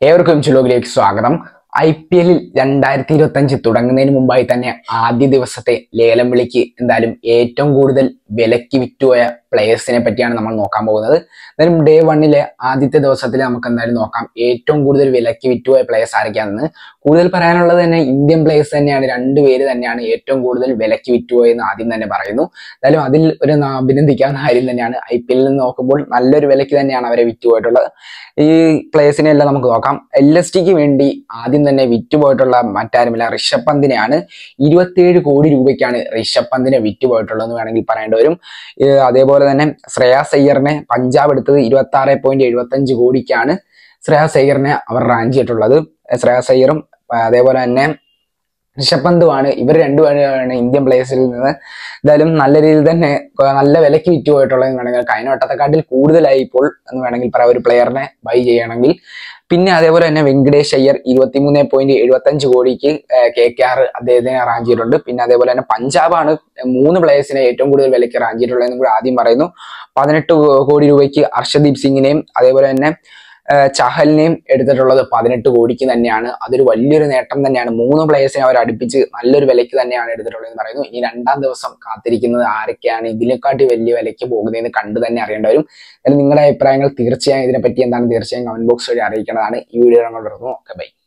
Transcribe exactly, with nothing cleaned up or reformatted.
ഏവർക്കും ചുലോകിലേക്ക് സ്വാഗതം. I P എല്ലിൽ രണ്ടായിരത്തി ഇരുപത്തി അഞ്ച് തുടങ്ങുന്നതിന് മുമ്പായി തന്നെ ആദ്യ ദിവസത്തെ ലേലം വിളിക്ക് എന്തായാലും ഏറ്റവും കൂടുതൽ വിലക്ക് വിറ്റുപോയ പ്ലേയേഴ്സിനെ പറ്റിയാണ് നമ്മൾ നോക്കാൻ പോകുന്നത്. എന്തായാലും ഡേ വണ്ണിലെ ആദ്യത്തെ ദിവസത്തിൽ നമുക്ക് എന്തായാലും നോക്കാം ഏറ്റവും കൂടുതൽ വിലക്ക് വിറ്റുപോയ പ്ലേയേഴ്സ് ആരൊക്കെയാണെന്ന്. കൂടുതൽ പറയാനുള്ളത് തന്നെ ഇന്ത്യൻ പ്ലേയേഴ്സ് തന്നെയാണ്, രണ്ടുപേര് തന്നെയാണ് ഏറ്റവും കൂടുതൽ വിലക്ക് വിറ്റുപോയെന്ന് ആദ്യം തന്നെ പറയുന്നു. എന്തായാലും അതിൽ ഒരു അഭിനന്ദിക്കാവുന്ന കാര്യം തന്നെയാണ്. ഐ പി എല്ലിൽ നിന്ന് നോക്കുമ്പോൾ നല്ലൊരു വിലക്ക് തന്നെയാണ് അവരെ വിറ്റുപോയിട്ടുള്ളത്. ഈ പ്ലേയേഴ്സിനെ എല്ലാം നമുക്ക് നോക്കാം. എൽ എസ് ടിക്ക് വേണ്ടി ആദ്യം തന്നെ വിറ്റുപോയിട്ടുള്ള മറ്റാരുമില്ല, ഋഷഭ് പന്തിനെയാണ്. ഇരുപത്തിയേഴ് കോടി രൂപയ്ക്കാണ് ഋഷഭ് പന്തിനെ വിറ്റുപോയിട്ടുള്ളതെന്ന് വേണമെങ്കിൽ പറയേണ്ടി വരും. അതേപോലെ തന്നെ ശ്രേയാസ് അയ്യറിനെ പഞ്ചാബ് എടുത്തത് ഇരുപത്തി ആറ് പോയിന്റ് എഴുപത്തി അഞ്ച് കോടിക്കാണ് ശ്രേയാസ് അയ്യറിനെ അവർ റാഞ്ച് ചെയ്തിട്ടുള്ളത്. ശ്രേയാസ് അയ്യറും അതേപോലെ തന്നെ ഋഷഭ് പന്തുമാണ്, ഇവർ രണ്ടുപേരാണ് ഇന്ത്യൻ പ്ലേയേഴ്സിൽ നിന്ന് എന്തായാലും നല്ല രീതിയിൽ തന്നെ നല്ല വിലക്ക് വിറ്റുപോയിട്ടുള്ളതെന്ന് വേണമെങ്കിൽ, കഴിഞ്ഞ വട്ടത്തെക്കാട്ടിൽ കൂടുതലായി ഇപ്പോൾ എന്ന് വേണമെങ്കിൽ പറയാം ഒരു പ്ലെയറിനെ ബൈ ചെയ്യണമെങ്കിൽ. പിന്നെ അതേപോലെ തന്നെ വെങ്കടേഷ് അയ്യർ ഇരുപത്തിമൂന്ന് പോയിന്റ് എഴുപത്തി അഞ്ച് കോടിക്ക് കെ കെ ആർ അദ്ദേഹത്തിനെ റാഞ്ച് ചെയ്തിട്ടുണ്ട്. പിന്നെ അതേപോലെ തന്നെ പഞ്ചാബാണ് മൂന്ന് പ്ലേയേഴ്സിനെ ഏറ്റവും കൂടുതൽ വിലയ്ക്ക് റാഞ്ച് ചെയ്തിട്ടുള്ളതെന്നും കൂടി ആദ്യം പറയുന്നു. പതിനെട്ട് കോടി രൂപയ്ക്ക് ഹർഷദീപ് സിംഗിനെയും അതേപോലെ തന്നെ ചഹലിനെയും എടുത്തിട്ടുള്ളത് പതിനെട്ട് കോടിക്ക് തന്നെയാണ്. അതൊരു വലിയൊരു നേട്ടം തന്നെയാണ്. മൂന്ന് പ്ലേയേഴ്സിനെ അവർ അടുപ്പിച്ച് നല്ലൊരു വിലയ്ക്ക് തന്നെയാണ് എടുത്തിട്ടുള്ളത് എന്ന് പറയുന്നു. ഇനി രണ്ടാം ദിവസം കാത്തിരിക്കുന്നത് ആരൊക്കെയാണ് ഇതിനെക്കാട്ടി വലിയ വിലയ്ക്ക് പോകുന്നതെന്ന് കണ്ടു തന്നെ അറിയേണ്ടി വരും. നിങ്ങളുടെ അഭിപ്രായങ്ങൾ തീർച്ചയായും ഇതിനെപ്പറ്റി എന്താണ് തീർച്ചയായും കമന്റ് ബോക്സ് വഴി അറിയിക്കേണ്ടതാണ്. ഈ വീഡിയോ നമ്മൾ തുടർന്നു. Okay, by.